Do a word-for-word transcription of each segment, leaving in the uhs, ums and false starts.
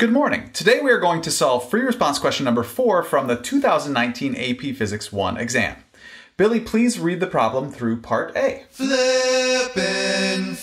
Good morning. Today we are going to solve free response question number four from the two thousand nineteen A P Physics one exam. Billy, please read the problem through part A. Flippin'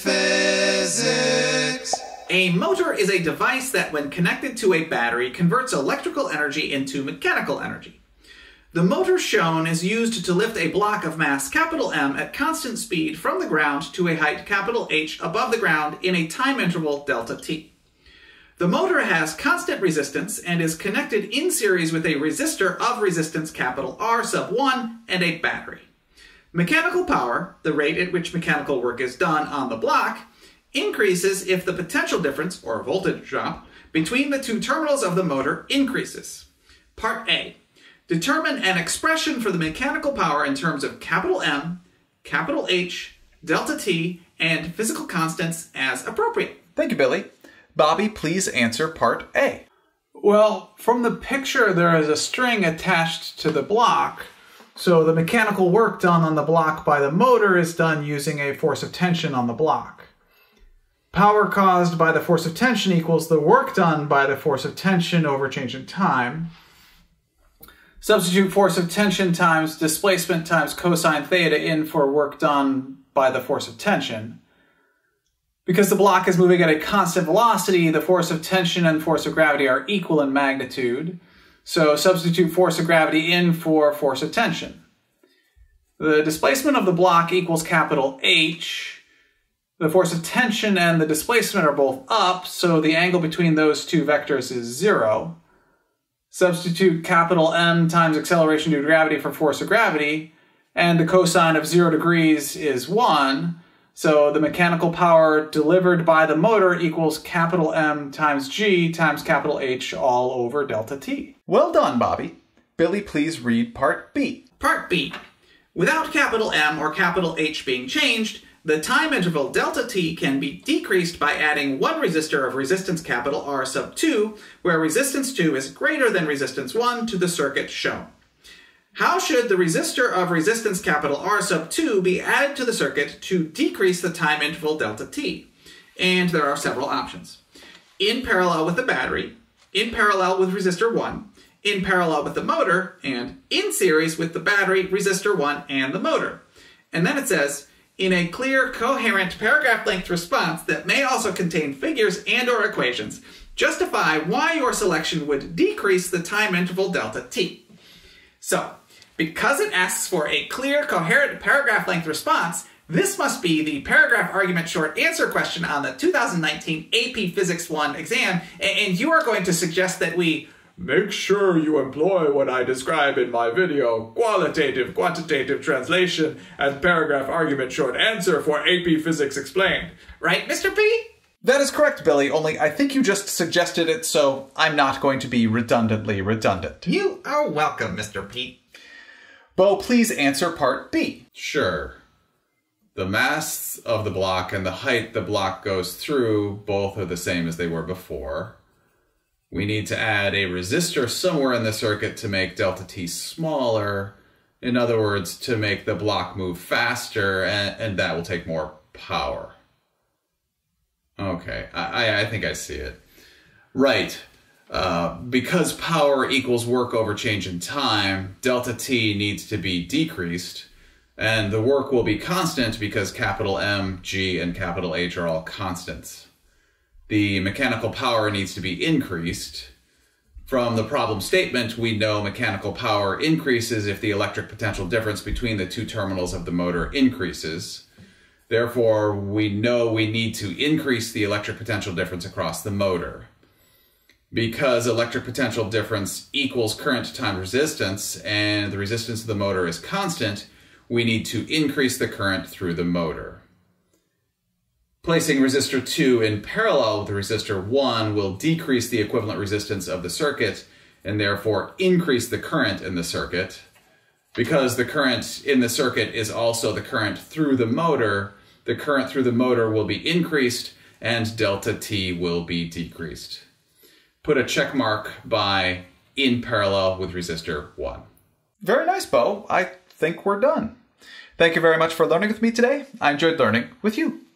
physics. A motor is a device that, when connected to a battery, converts electrical energy into mechanical energy. The motor shown is used to lift a block of mass capital M at constant speed from the ground to a height capital H above the ground in a time interval delta t. The motor has constant resistance and is connected in series with a resistor of resistance capital R sub one and a battery. Mechanical power, the rate at which mechanical work is done on the block, increases if the potential difference, or voltage drop, between the two terminals of the motor increases. Part A. Determine an expression for the mechanical power in terms of capital M, capital H, delta T, and physical constants as appropriate. Thank you, Billy. Bobby, please answer part A. Well, from the picture, there is a string attached to the block, so the mechanical work done on the block by the motor is done using a force of tension on the block. Power caused by the force of tension equals the work done by the force of tension over change in time. Substitute force of tension times displacement times cosine theta in for work done by the force of tension. Because the block is moving at a constant velocity, the force of tension and force of gravity are equal in magnitude. So substitute force of gravity in for force of tension. The displacement of the block equals capital H. The force of tension and the displacement are both up, so the angle between those two vectors is zero. Substitute capital M times acceleration due to gravity for force of gravity, and the cosine of zero degrees is one. So the mechanical power delivered by the motor equals capital M times G times capital H all over delta T. Well done, Bobby. Billy, please read part B. Part B. Without capital M or capital H being changed, the time interval delta T can be decreased by adding one resistor of resistance capital R sub two, where resistance two is greater than resistance one, to the circuit shown. How should the resistor of resistance capital R sub two be added to the circuit to decrease the time interval delta T? And there are several options. In parallel with the battery, in parallel with resistor one, in parallel with the motor, and in series with the battery, resistor one, and the motor. And then it says, in a clear, coherent, paragraph-length response that may also contain figures and or equations, justify why your selection would decrease the time interval delta T. So, because it asks for a clear, coherent, paragraph-length response, this must be the paragraph argument short answer question on the two thousand nineteen A P Physics one exam, and you are going to suggest that we make sure you employ what I describe in my video, qualitative, quantitative translation, and paragraph argument short answer for A P Physics Explained. Right, Mister P? That is correct, Billy, only I think you just suggested it, so I'm not going to be redundantly redundant. You are welcome, Mister P. Bo, please answer part B. Sure. The mass of the block and the height the block goes through both are the same as they were before. We need to add a resistor somewhere in the circuit to make delta T smaller. In other words, to make the block move faster, and, and that will take more power. Okay, I, I think I see it. Right. Uh, because power equals work over change in time, delta T needs to be decreased, and the work will be constant because capital M, G, and capital H are all constants. The mechanical power needs to be increased. From the problem statement, we know mechanical power increases if the electric potential difference between the two terminals of the motor increases. Therefore, we know we need to increase the electric potential difference across the motor. Because electric potential difference equals current times resistance, and the resistance of the motor is constant, we need to increase the current through the motor. Placing resistor two in parallel with resistor one will decrease the equivalent resistance of the circuit, and therefore increase the current in the circuit. Because the current in the circuit is also the current through the motor, the current through the motor will be increased, and delta T will be decreased. Put a check mark by in parallel with resistor one. Very nice, Bo. I think we're done. Thank you very much for learning with me today. I enjoyed learning with you.